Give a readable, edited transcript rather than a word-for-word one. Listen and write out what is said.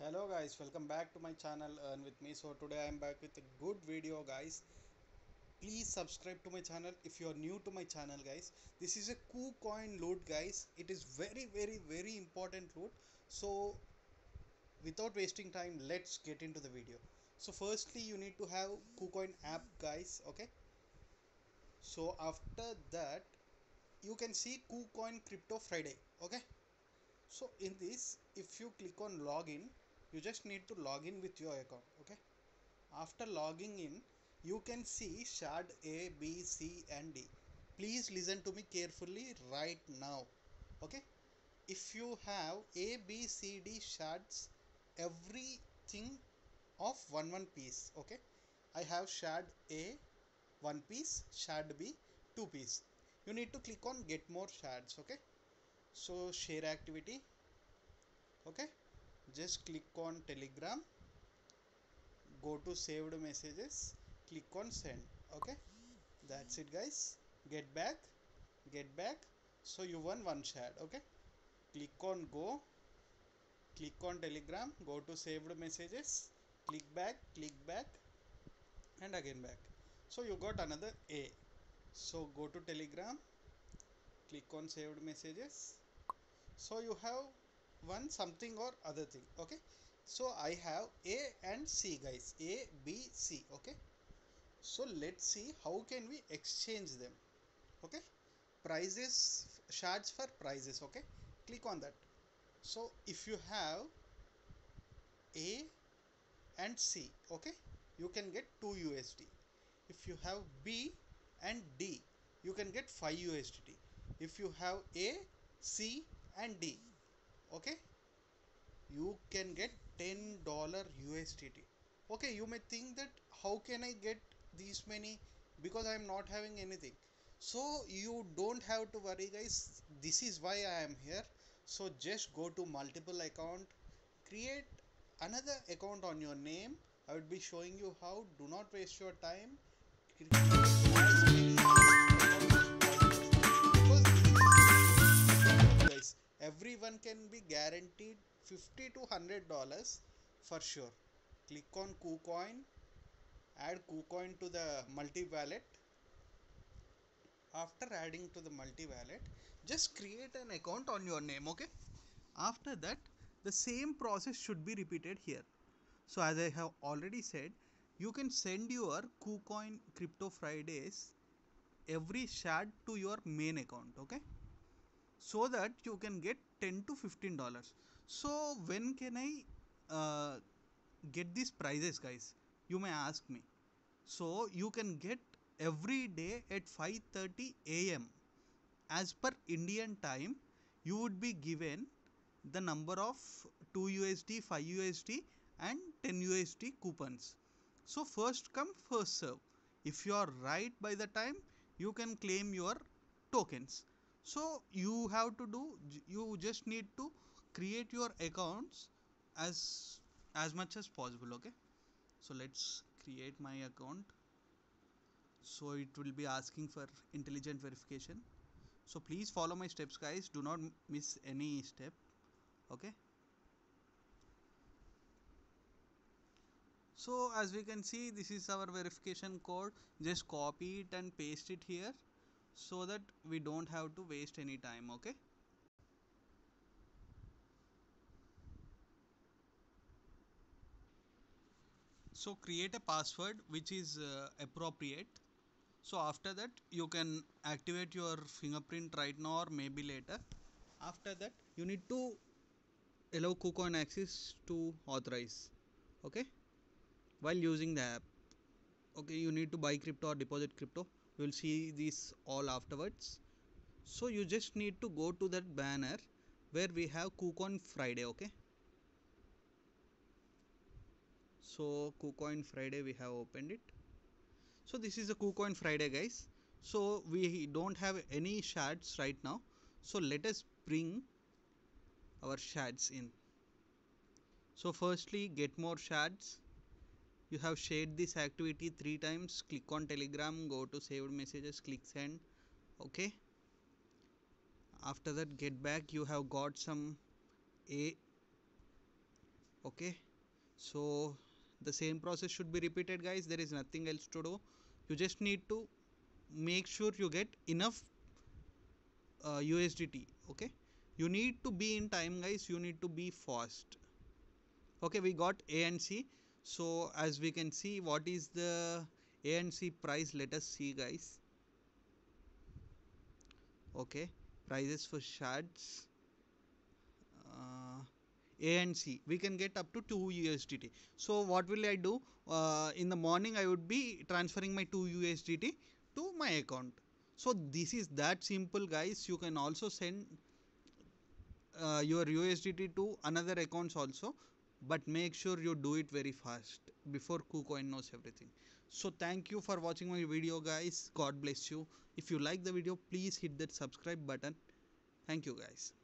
Hello guys, welcome back to my channel Earn with me. So today I am back with a good video guys. Please subscribe to my channel if you are new to my channel guys. This is a KuCoin loot guys. It is very important loot. So without wasting time, let's get into the video. So firstly you need to have KuCoin app guys, okay? So after that you can see KuCoin Crypto Friday, okay? So in this, if you click on login, you just need to log in with your account, okay? After logging in, you can see shard A, B, C and D. Please listen to me carefully right now, okay? If you have A, B, C, D shards, everything of one piece, okay? I have shard A, one piece, shard B, two piece. You need to click on get more shards, okay? So share activity, okay? Just click on Telegram, go to saved messages, click on send, okay? That's it guys. Get back, so you won one share, okay? Click on go, click on Telegram, go to saved messages, click back and again back, so you got another A. So go to Telegram, click on saved messages, so you have one something or other thing, okay? So I have A and C guys, A, B, C, okay? So let's see how can we exchange them, okay? Prices, shards for prices, okay? Click on that. So if you have A and C, okay, you can get 2 USD. If you have B and D, you can get 5 USDT. If you have A, C and D, okay, you can get $10 USDT. Okay, you may think that how can I get these many, because I am not having anything. So you don't have to worry guys, this is why I am here. So just go to multiple account, create another account on your name. I would be showing you how. Do not waste your time, create as many because guys, everyone can be guaranteed 50 to $100 for sure. Click on KuCoin, add KuCoin to the multi wallet. After adding to the multi wallet, just create an account on your name, okay? After that, the same process should be repeated here. So as I have already said, you can send your KuCoin Crypto Fridays every shard to your main account, okay? So that you can get 10 to $15. So when can I uh, get these prices guys, you may ask me. So you can get every day at 5:30 a.m. as per Indian time. You would be given the number of 2 USD, 5 USD and 10 USD coupons. So first come first serve. If you are right by the time, you can claim your tokens. So you have to do, you just need to create your accounts as much as possible, okay? So let's create my account. So it will be asking for intelligent verification. So please follow my steps guys, do not miss any step, okay? So as we can see, this is our verification code. Just copy it and paste it here so that we don't have to waste any time, okay? So create a password which is appropriate. So after that you can activate your fingerprint right now or maybe later. After that you need to allow KuCoin access to authorize, okay, while using the app. Okay, you need to buy crypto or deposit crypto. You will see this all afterwards. So you just need to go to that banner where we have KuCoin Friday, okay? So KuCoin Friday we have opened it. So this is a KuCoin Friday guys. So we don't have any shards right now. So let us bring our shards in. So firstly, get more shards. You have shared this activity 3 times. Click on Telegram, go to saved messages, click send, okay? After that, get back. You have got some A Okay, so the same process should be repeated, guys. There is nothing else to do. You just need to make sure you get enough USDT. Okay, you need to be in time, guys. You need to be fast. Okay, we got A and C. So as we can see, what is the A and C price? Let us see, guys. Okay, prices for shards. A and C, we can get up to 2 USDT. So what will I do? In the morning I would be transferring my 2 USDT to my account. So this is that simple, guys. You can also send your USDT to another accounts also, but make sure you do it very fast before KuCoin knows everything. So thank you for watching my video, guys. God bless you. If you like the video, please hit that subscribe button. Thank you, guys.